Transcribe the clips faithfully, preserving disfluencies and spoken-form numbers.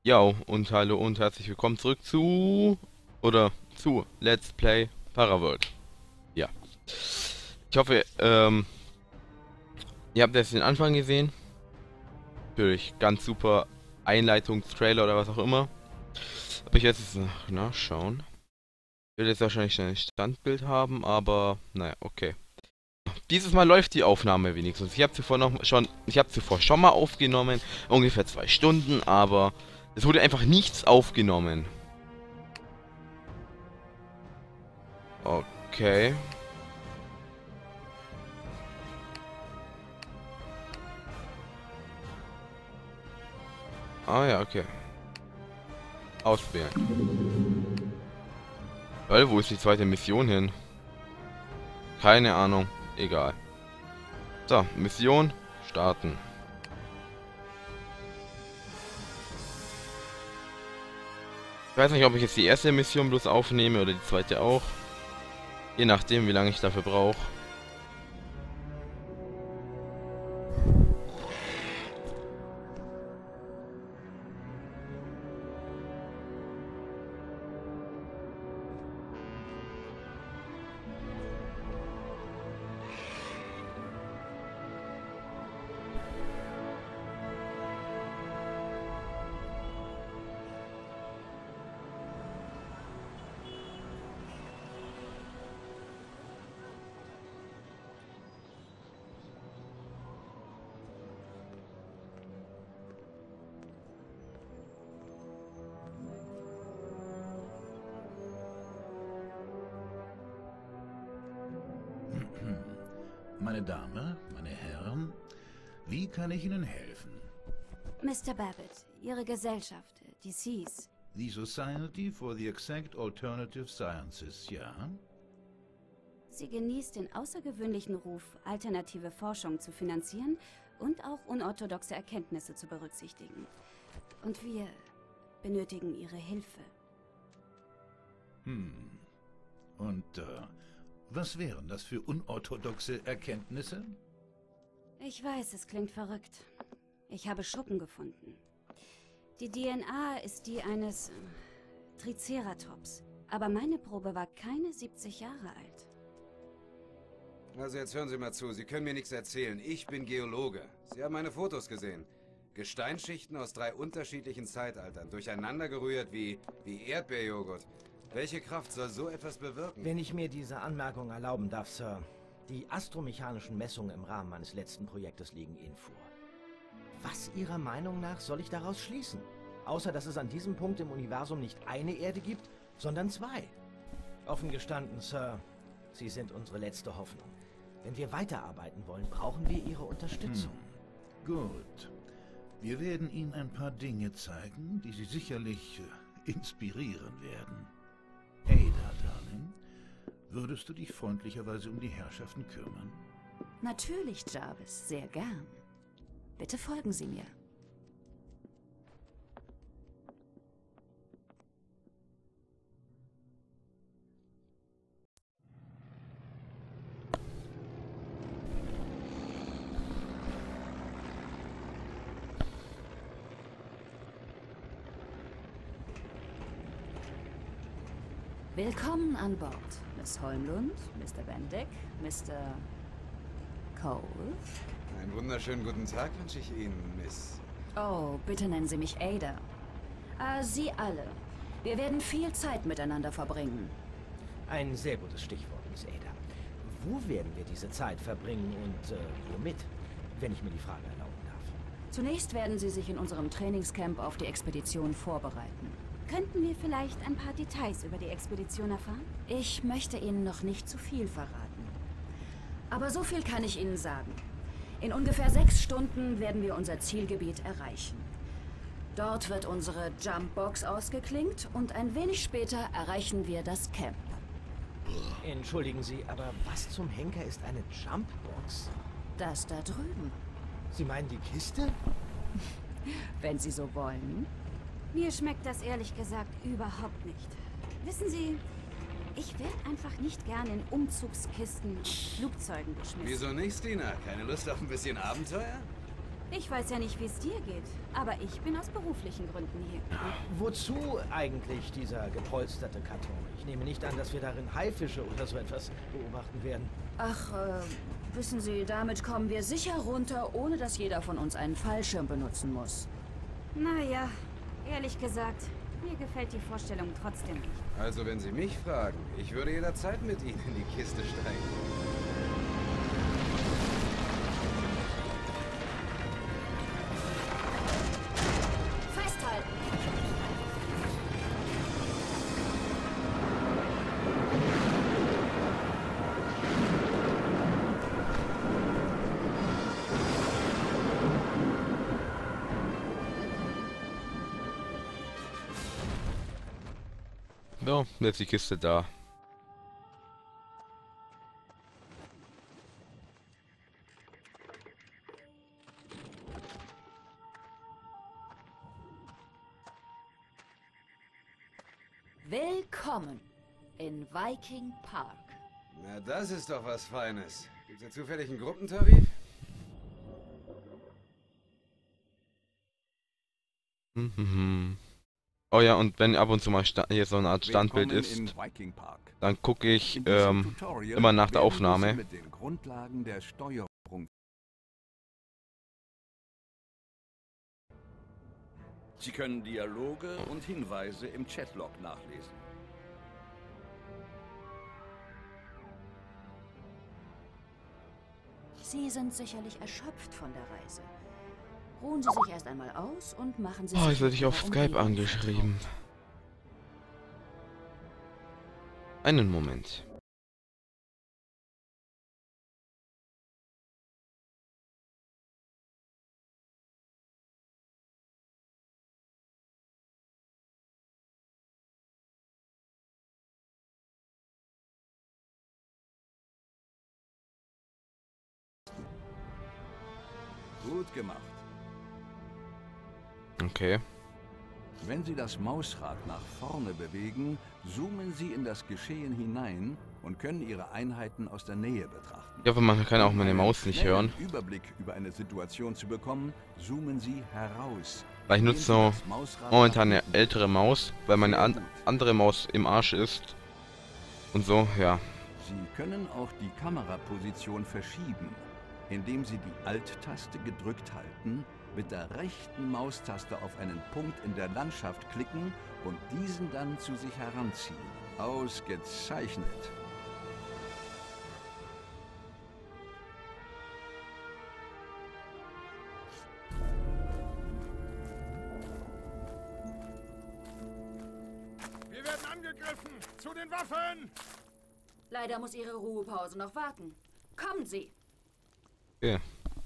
Ja, und hallo und herzlich willkommen zurück zu oder zu Let's Play Paraworld. Ja. Ich hoffe, ähm, ihr habt jetzt den Anfang gesehen. Natürlich ganz super Einleitungstrailer oder was auch immer. Aber ich werde jetzt noch nachschauen. Ich will jetzt wahrscheinlich ein Standbild haben, aber naja, okay. Dieses Mal läuft die Aufnahme wenigstens. Ich habe zuvor noch schon, ich habe zuvor schon mal aufgenommen, ungefähr zwei Stunden, aber es wurde einfach nichts aufgenommen. Okay. Ah ja, okay. Auswählen. Weil, wo ist die zweite Mission hin? Keine Ahnung. Egal. So, Mission starten. Ich weiß nicht, ob ich jetzt die erste Mission bloß aufnehme oder die zweite auch. Je nachdem, wie lange ich dafür brauche. Meine Dame, meine Herren, wie kann ich Ihnen helfen? Mister Babbitt, Ihre Gesellschaft, die S E S. The Society for the Exact Alternative Sciences, ja? Sie genießt den außergewöhnlichen Ruf, alternative Forschung zu finanzieren und auch unorthodoxe Erkenntnisse zu berücksichtigen. Und wir benötigen Ihre Hilfe. Hm. Und, äh, was wären das für unorthodoxe Erkenntnisse? Ich weiß, es klingt verrückt. Ich habe Schuppen gefunden. Die D N A ist die eines äh, Triceratops. Aber meine Probe war keine siebzig Jahre alt. Also jetzt hören Sie mal zu, Sie können mir nichts erzählen. Ich bin Geologe. Sie haben meine Fotos gesehen. Gesteinsschichten aus drei unterschiedlichen Zeitaltern, durcheinandergerührt wie, wie Erdbeerjoghurt. Welche Kraft soll so etwas bewirken? Wenn ich mir diese Anmerkung erlauben darf, Sir. Die astromechanischen Messungen im Rahmen meines letzten Projektes liegen Ihnen vor. Was Ihrer Meinung nach soll ich daraus schließen? Außer, dass es an diesem Punkt im Universum nicht eine Erde gibt, sondern zwei. Offen gestanden, Sir, Sie sind unsere letzte Hoffnung. Wenn wir weiterarbeiten wollen, brauchen wir Ihre Unterstützung. Hm. Gut. Wir werden Ihnen ein paar Dinge zeigen, die Sie sicherlich äh, inspirieren werden. Ada, Darling, würdest du dich freundlicherweise um die Herrschaften kümmern? Natürlich, Jarvis, sehr gern. Bitte folgen Sie mir. Willkommen an Bord, Miss Holmlund, Mister Bendick, Mister Cole. Einen wunderschönen guten Tag wünsche ich Ihnen, Miss. Oh, bitte nennen Sie mich Ada. Äh, Sie alle. Wir werden viel Zeit miteinander verbringen. Ein sehr gutes Stichwort, Miss Ada. Wo werden wir diese Zeit verbringen und äh, womit, wenn ich mir die Frage erlauben darf? Zunächst werden Sie sich in unserem Trainingscamp auf die Expedition vorbereiten. Könnten wir vielleicht ein paar Details über die Expedition erfahren? Ich möchte Ihnen noch nicht zu viel verraten. Aber so viel kann ich Ihnen sagen. In ungefähr sechs Stunden werden wir unser Zielgebiet erreichen. Dort wird unsere Jumpbox ausgeklinkt und ein wenig später erreichen wir das Camp. Entschuldigen Sie, aber was zum Henker ist eine Jumpbox? Das da drüben, Sie meinen die Kiste? wenn Sie so wollen. Mir schmeckt das ehrlich gesagt überhaupt nicht. Wissen Sie, ich werde einfach nicht gern in Umzugskisten und Flugzeugen geschmissen. Wieso nicht, Stina? Keine Lust auf ein bisschen Abenteuer? Ich weiß ja nicht, wie es dir geht, aber ich bin aus beruflichen Gründen hier. Wozu eigentlich dieser gepolsterte Karton? Ich nehme nicht an, dass wir darin Haifische oder so etwas beobachten werden. Ach, äh, wissen Sie, damit kommen wir sicher runter, ohne dass jeder von uns einen Fallschirm benutzen muss. Naja, ehrlich gesagt, mir gefällt die Vorstellung trotzdem nicht. Also wenn Sie mich fragen, ich würde jederzeit mit Ihnen in die Kiste steigen. So, jetzt die Kiste da. Willkommen in Viking Park. Na, das ist doch was Feines. Gibt's ja zufällig einen Gruppentarif? Mhm. Oh ja, und wenn ab und zu mal hier so eine Art Standbild ist, dann gucke ich ähm, immer nach der Aufnahme. Mit den Grundlagen der Steuerung. Sie können Dialoge und Hinweise im Chatlog nachlesen. Sie sind sicherlich erschöpft von der Reise. Ruhen Sie sich erst einmal aus und machen Sie Oh, sich jetzt werde ich auf Ihrer Skype Umgebung angeschrieben. Einen Moment. Gut gemacht. Okay. Wenn Sie das Mausrad nach vorne bewegen, zoomen Sie in das Geschehen hinein und können Ihre Einheiten aus der Nähe betrachten. Ich hoffe, man kann auch meine Um Maus einen nicht hören. schnellen Überblick über eine Situation zu bekommen, zoomen Sie heraus. Weil ich nutze so momentan eine ältere Maus, weil meine an andere Maus im Arsch ist. Und so, ja. Sie können auch die Kameraposition verschieben, indem Sie die Alt-Taste gedrückt halten, mit der rechten Maustaste auf einen Punkt in der Landschaft klicken und diesen dann zu sich heranziehen. Ausgezeichnet! Wir werden angegriffen! Zu den Waffen! Leider muss Ihre Ruhepause noch warten. Kommen Sie! Okay.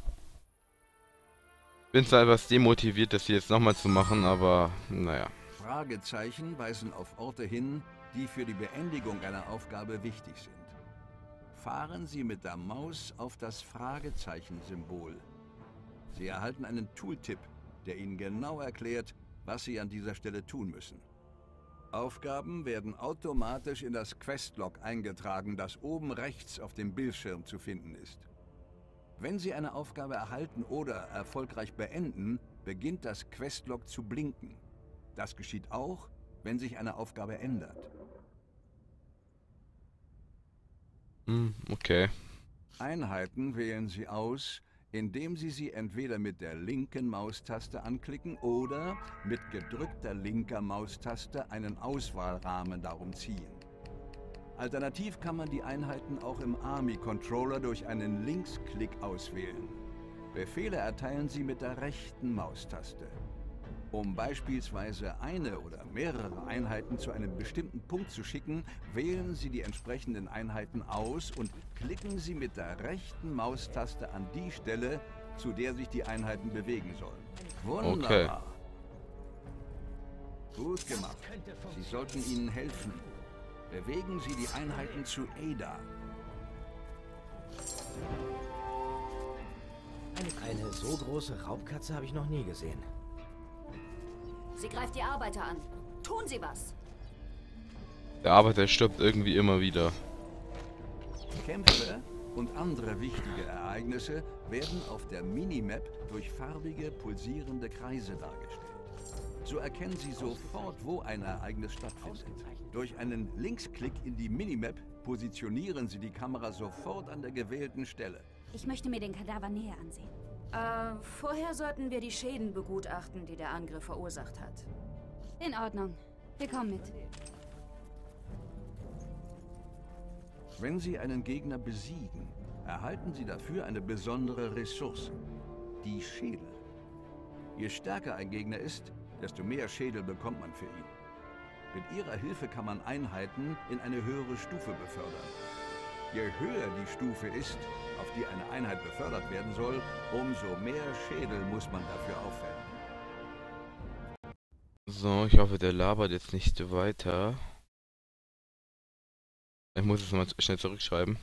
Bin zwar etwas demotiviert, das hier jetzt nochmal zu machen, aber naja. Fragezeichen weisen auf Orte hin, die für die Beendigung einer Aufgabe wichtig sind. Fahren Sie mit der Maus auf das Fragezeichen-Symbol. Sie erhalten einen Tooltip, der Ihnen genau erklärt, was Sie an dieser Stelle tun müssen. Aufgaben werden automatisch in das Questlog eingetragen, das oben rechts auf dem Bildschirm zu finden ist. Wenn Sie eine Aufgabe erhalten oder erfolgreich beenden, beginnt das Questlog zu blinken. Das geschieht auch, wenn sich eine Aufgabe ändert. Hm, okay. Einheiten wählen Sie aus, indem Sie sie entweder mit der linken Maustaste anklicken oder mit gedrückter linker Maustaste einen Auswahlrahmen darum ziehen. Alternativ kann man die Einheiten auch im Army-Controller durch einen Linksklick auswählen. Befehle erteilen Sie mit der rechten Maustaste. Um beispielsweise eine oder mehrere Einheiten zu einem bestimmten Punkt zu schicken, wählen Sie die entsprechenden Einheiten aus und klicken Sie mit der rechten Maustaste an die Stelle, zu der sich die Einheiten bewegen sollen. Wunderbar! Okay. Gut gemacht. Sie sollten ihnen helfen. Bewegen Sie die Einheiten zu Ada. Eine so große Raubkatze habe ich noch nie gesehen. Sie greift die Arbeiter an. Tun Sie was! Der Arbeiter stirbt irgendwie immer wieder. Kämpfe und andere wichtige Ereignisse werden auf der Minimap durch farbige, pulsierende Kreise dargestellt. So erkennen Sie sofort, wo ein Ereignis stattfindet. Durch einen Linksklick in die Minimap positionieren Sie die Kamera sofort an der gewählten Stelle. Ich möchte mir den Kadaver näher ansehen. Äh, vorher sollten wir die Schäden begutachten, die der Angriff verursacht hat. In Ordnung. Wir kommen mit. Wenn Sie einen Gegner besiegen, erhalten Sie dafür eine besondere Ressource, die Schädel. Je stärker ein Gegner ist, desto mehr Schädel bekommt man für ihn. Mit ihrer Hilfe kann man Einheiten in eine höhere Stufe befördern. Je höher die Stufe ist, auf die eine Einheit befördert werden soll, umso mehr Schädel muss man dafür aufwenden. So, ich hoffe, der labert jetzt nicht weiter. Ich muss es mal schnell zurückschreiben.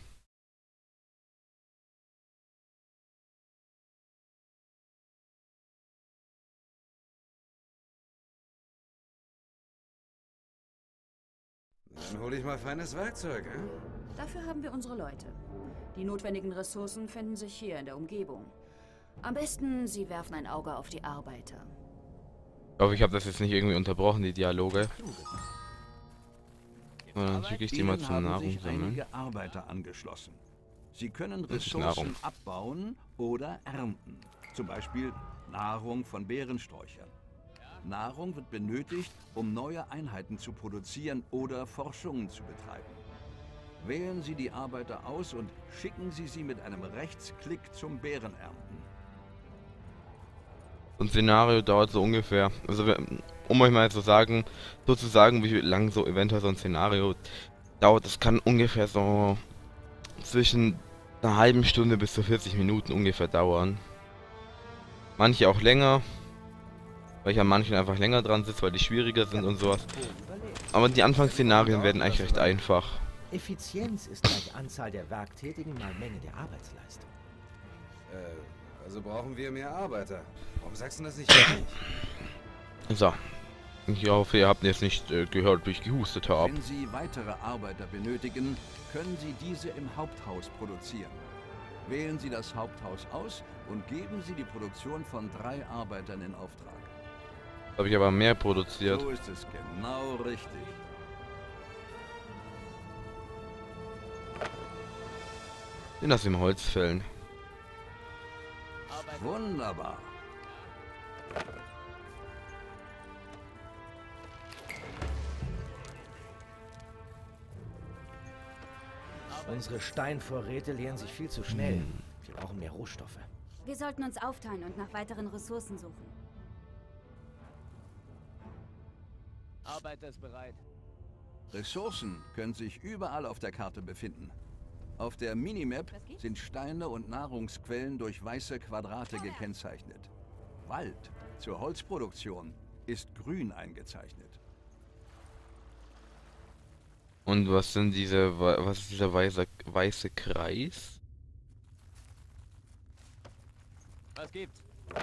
Dann hole ich mal feines Werkzeug, eh? Dafür haben wir unsere Leute. Die notwendigen Ressourcen finden sich hier in der Umgebung. Am besten, Sie werfen ein Auge auf die Arbeiter. Ich hoffe, ich habe das jetzt nicht irgendwie unterbrochen, die Dialoge. Und dann schicke ich die mal zum Nahrung sammeln. Einige Arbeiter angeschlossen. Sie können Ressourcen abbauen oder ernten. Zum Beispiel Nahrung von Beerensträuchern. Nahrung wird benötigt, um neue Einheiten zu produzieren oder Forschungen zu betreiben. Wählen Sie die Arbeiter aus und schicken Sie sie mit einem Rechtsklick zum Beerenernten. So ein Szenario dauert so ungefähr, also um euch mal zu sagen, sozusagen, wie lang so eventuell so ein Szenario dauert, das kann ungefähr so zwischen einer halben Stunde bis zu vierzig Minuten ungefähr dauern. Manche auch länger, weil ich an manchen einfach länger dran sitze, weil die schwieriger sind und sowas. Aber die Anfangsszenarien werden eigentlich recht einfach. Effizienz ist gleich Anzahl der Werktätigen mal Menge der Arbeitsleistung. Äh, also brauchen wir mehr Arbeiter. Warum sagst du das nicht gleich? So. Ich hoffe, ihr habt jetzt nicht äh, gehört, wie ich gehustet habe. Wenn Sie weitere Arbeiter benötigen, können Sie diese im Haupthaus produzieren. Wählen Sie das Haupthaus aus und geben Sie die Produktion von drei Arbeitern in Auftrag. Habe ich aber mehr produziert. So ist es genau richtig. Den lass im Holz fällen. Wunderbar. Unsere Steinvorräte leeren sich viel zu schnell. Wir brauchen mehr Rohstoffe. Wir sollten uns aufteilen und nach weiteren Ressourcen suchen. Arbeiter ist bereit. Ressourcen können sich überall auf der Karte befinden. Auf der Minimap sind Steine und Nahrungsquellen durch weiße Quadrate gekennzeichnet. Wald zur Holzproduktion ist grün eingezeichnet. Und was sind diese, was ist dieser weiße, weiße Kreis? Was gibt's?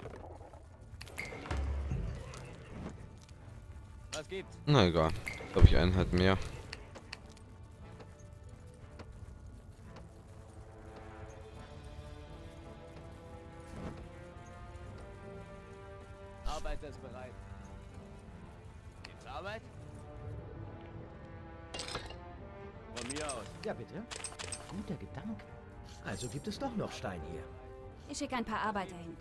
Was gibt's? Na egal, jetzt habe ich einen halt mehr. Arbeiter ist bereit. Gibt's Arbeit? Von mir aus. Ja, bitte. Guter Gedanke. Also gibt es doch noch Stein hier. Ich schicke ein paar Arbeiter hin.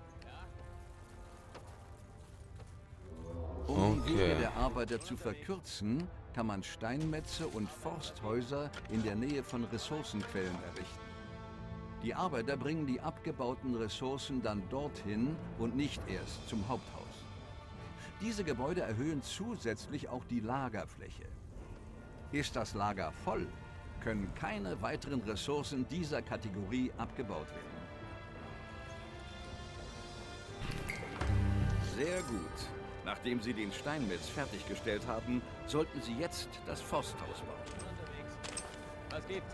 Um die Okay. Wege der Arbeiter zu verkürzen, kann man Steinmetze und Forsthäuser in der Nähe von Ressourcenquellen errichten. Die Arbeiter bringen die abgebauten Ressourcen dann dorthin und nicht erst zum Haupthaus. Diese Gebäude erhöhen zusätzlich auch die Lagerfläche. Ist das Lager voll, können keine weiteren Ressourcen dieser Kategorie abgebaut werden. Sehr gut. Nachdem Sie den Steinmetz fertiggestellt haben, sollten Sie jetzt das Forsthaus bauen. Unterwegs. Was gibt's?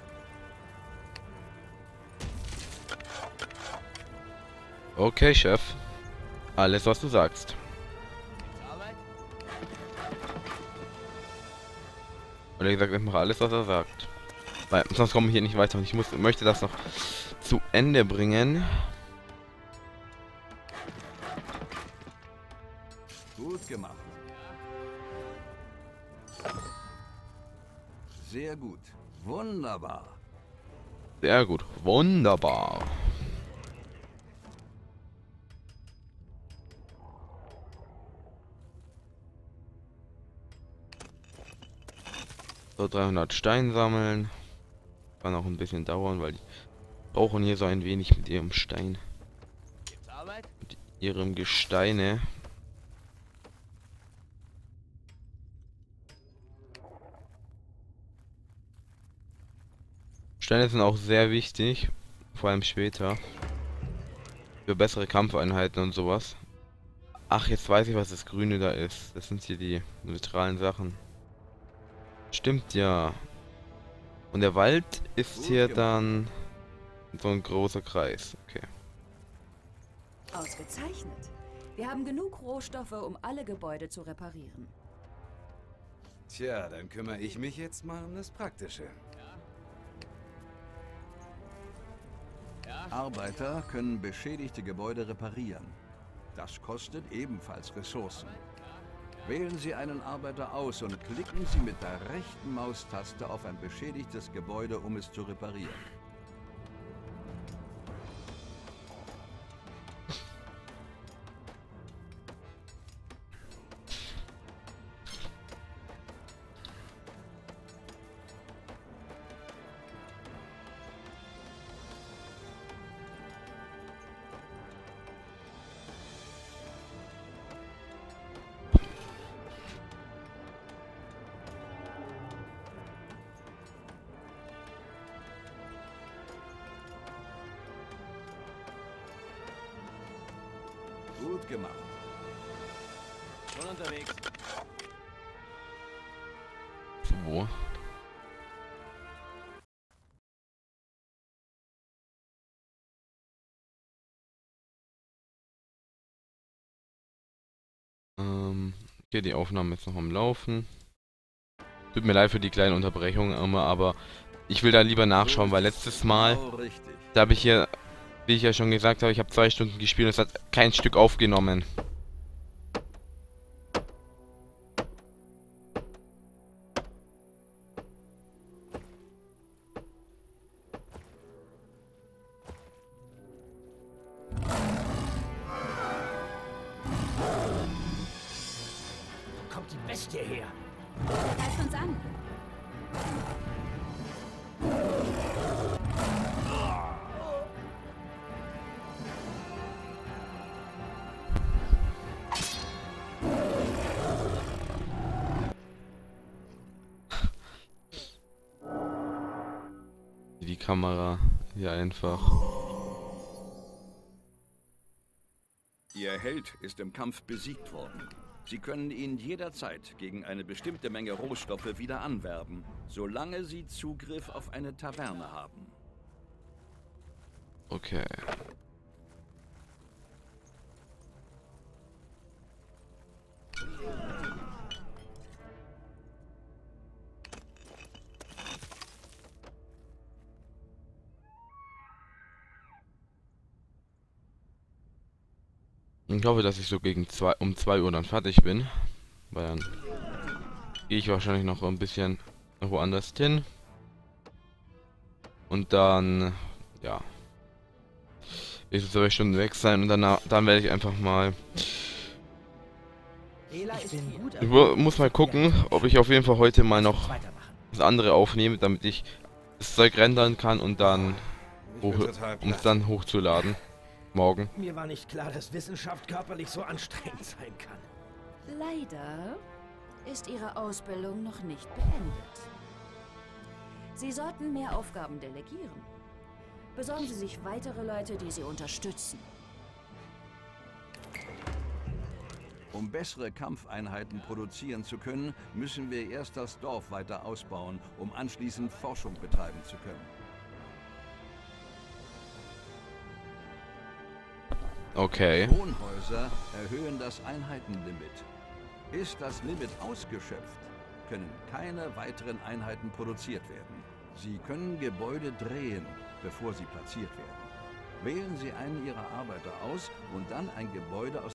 Okay, Chef. Alles, was du sagst. Gibt's Arbeit? Oder gesagt, ich mache alles, was er sagt. Weil sonst komme ich hier nicht weiter und ich muss, möchte das noch zu Ende bringen. Gut gemacht. Sehr gut. Wunderbar. Sehr gut. Wunderbar. So, dreihundert Stein sammeln. Kann auch ein bisschen dauern, weil die brauchen hier so ein wenig mit ihrem Stein. Gibt's Arbeit? Mit ihrem Gesteine. Steine sind auch sehr wichtig, vor allem später. Für bessere Kampfeinheiten und sowas. Ach, jetzt weiß ich, was das Grüne da ist. Das sind hier die neutralen Sachen. Stimmt ja. Und der Wald ist hier dann so ein großer Kreis. Okay. Ausgezeichnet. Wir haben genug Rohstoffe, um alle Gebäude zu reparieren. Tja, dann kümmere ich mich jetzt mal um das Praktische. Arbeiter können beschädigte Gebäude reparieren. Das kostet ebenfalls Ressourcen. Wählen Sie einen Arbeiter aus und klicken Sie mit der rechten Maustaste auf ein beschädigtes Gebäude, um es zu reparieren. Gut gemacht. Schon unterwegs. Wo? Ähm, okay, die Aufnahme ist noch am Laufen. Tut mir leid für die kleinen Unterbrechungen immer, aber ich will da lieber nachschauen, weil letztes Mal, da habe ich hier, wie ich ja schon gesagt habe, ich habe zwei Stunden gespielt und es hat kein Stück aufgenommen. Kommt die Bestie her. Greift uns an. Die Kamera hier einfach. Ihr Held ist im Kampf besiegt worden. Sie können ihn jederzeit gegen eine bestimmte Menge Rohstoffe wieder anwerben, solange Sie Zugriff auf eine Taverne haben. Okay. Ich hoffe, dass ich so gegen zwei, um zwei Uhr dann fertig bin. Weil dann gehe ich wahrscheinlich noch ein bisschen woanders hin. Und dann, ja, ich zwei Stunden weg sein und danach, dann werde ich einfach mal. Ich muss mal gucken, ob ich auf jeden Fall heute mal noch das andere aufnehme, damit ich das Zeug rendern kann und dann, um es dann hochzuladen. Morgen. Mir war nicht klar, dass Wissenschaft körperlich so anstrengend sein kann. Leider ist Ihre Ausbildung noch nicht beendet. Sie sollten mehr Aufgaben delegieren. Besorgen Sie sich weitere Leute, die Sie unterstützen. Um bessere Kampfeinheiten produzieren zu können, müssen wir erst das Dorf weiter ausbauen, um anschließend Forschung betreiben zu können. Okay. Wohnhäuser erhöhen das Einheitenlimit. Ist das Limit ausgeschöpft, können keine weiteren Einheiten produziert werden. Sie können Gebäude drehen, bevor sie platziert werden. Wählen Sie einen Ihrer Arbeiter aus und dann ein Gebäude aus